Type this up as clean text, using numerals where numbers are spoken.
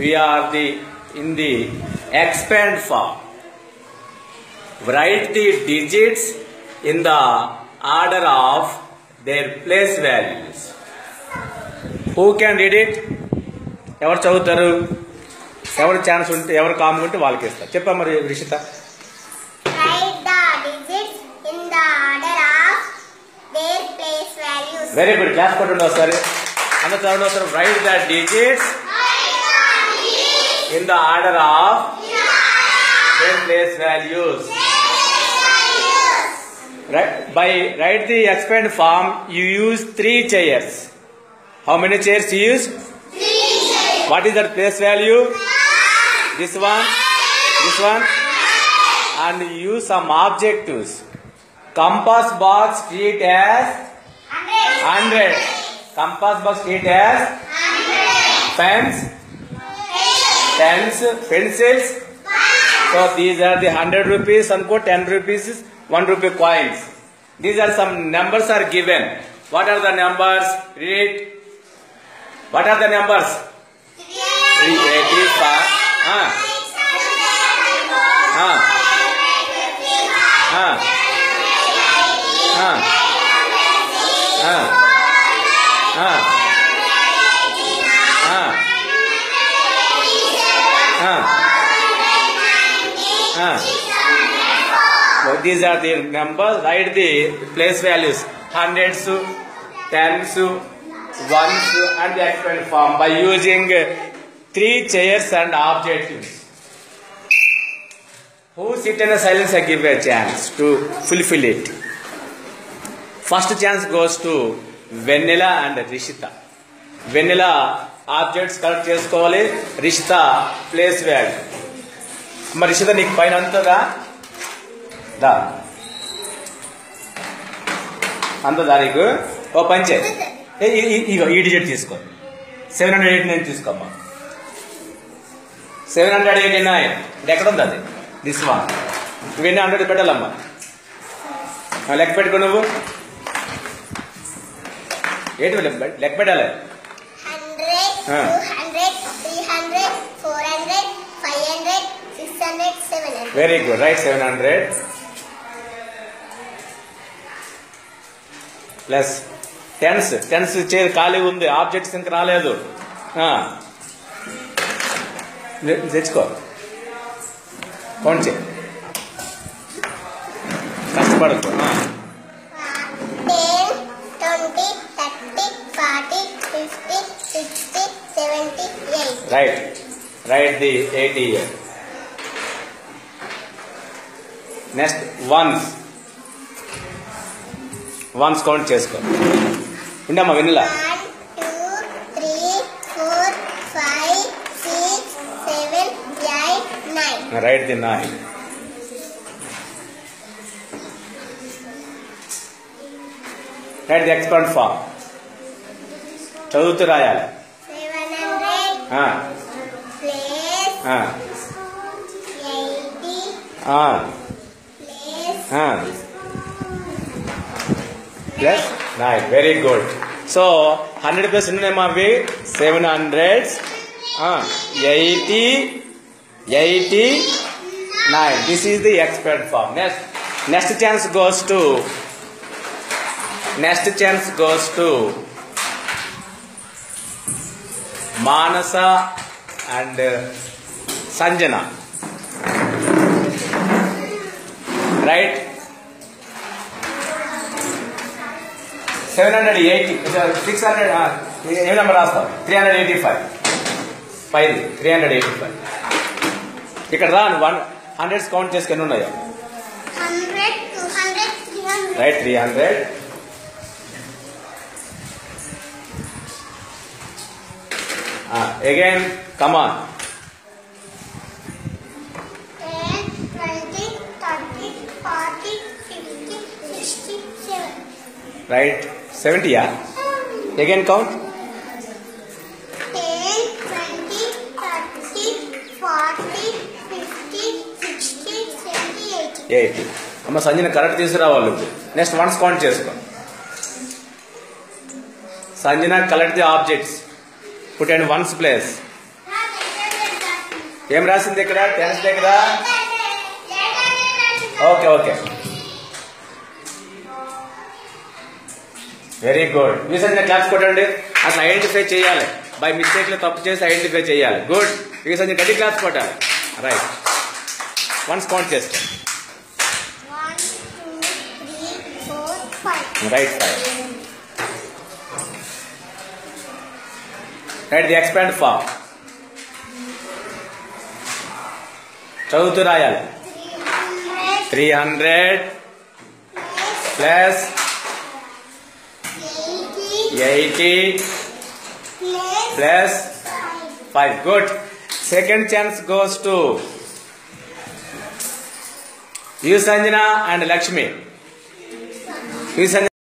we are in the expand form. Write the digits in the order of their place values. Who can read it? ఎవరు చదువుతారు? ఎవరు chance ఉంటే ఎవరు com ఉంటే వాళ్ళకి ఇస్తారు. చెప్పా మరి Rishita. Write the digits in the order of their place values. Very good. Claps కొట్టండి ఒకసారి. అందరూ చదవండి ఒకసారి. Write the digits in the order of their place values. By write the expand form, you use 3 chairs. How many chairs you use? 3 chairs. What is that place value? This one, this one, and you use some objectives. Compass box treat as 100. Compass box treat as 100. pens, pencils. So these are the 100 rupees and 10 rupees, 1 rupee coins. These are some numbers are given. What are the numbers? Read. What are the numbers? 385. So these are the numbers. Write the place values. Hundreds, tens, ones, and the expand form by using 3 chairs and objectives. Who sit in a silence, I give a chance to fulfill it. First chance goes to Vanilla and Rishita. Vanilla objects collect చేసుకోవాలి. Rishita place value. మరి రిషిత నీకు పైన అంతదా దా అంతదా నీకు ఓ పంచే ఇగో ఈ digit తీసుకో 789 తీసుకోమ్మా 789 ఇది ఎక్కడ ఉంది అది దిస్ వన్ ఇవన్నీ 100 పెట్టాలమ్మా లెక్క పెట్టుకో నువ్వు ఏంటి లెక్క పెట్టాలి 100, 200, 300, 400, 500, 600, 700. Very good. Right, 700 plus tens chair ఖాళీ ఉంది. ఆబ్జెక్ట్స్ ఇంకా రాలేదు. తెచ్చుకో కౌంట్ చేయి కష్టపడకు. 10, 20, 30, 40, 50, 60, 70, 80. Right. Write the 80 here. Next ones count చేసుకో. ఉండమ్మా వెన్నెల. 1, 2, 3, 4, 5, 6, 7, 8, 9. Write the 9. Write the expand form. చదువుతూ రాయాలి. 700 place 80 plus 9. Very good. So 100 plus ఉన్నాయమ్మా అవి 700 80 89. This is the expand form. Next chance goes to Manasa and Sanjana. Right? 780, 600, ఏ number రాస్తావు? 385. 385. ఇక్కడ రా 100 కౌంట్ చేసుకు ఎన్ని ఉన్నాయో? 100, 200, 300. Right, 300. Again, come on. 10, 20, 30, 40, 50, 60, 70. Right, 70, yeah. Again count. 10, 20, 30, 40, 50, 60, 70, 80. 80. అమ్మ సంజన కరెక్ట్ తీసుకురావాలి. నెక్స్ట్ వన్స్ కౌంట్ చేసుకో. Sanjana collect the objects. Put in ones place. ఏం రాసింది ఇక్కడ? టెన్స్ దగ్గర. Okay okay, very good. మీ సంజన క్లాప్స్ కొట్టండి. అసలు ఐడెంటిఫై చేయాలి, బై మిస్టేక్ లో తప్పు చేసి ఐడెంటిఫై చేయాలి. గుడ్. మీ సంజన గట్టి క్లాప్స్ కొట్టాలి. రైట్, వన్స్ కౌంట్ చేస్తాం. 1, 2, 3, 4, 5. Write 5. Write the expand form. చదువుతూ రాయాలి. 300 plus 80 plus 5. Good. Second chance goes to you Sanjana and Lakshmi. You Sanjana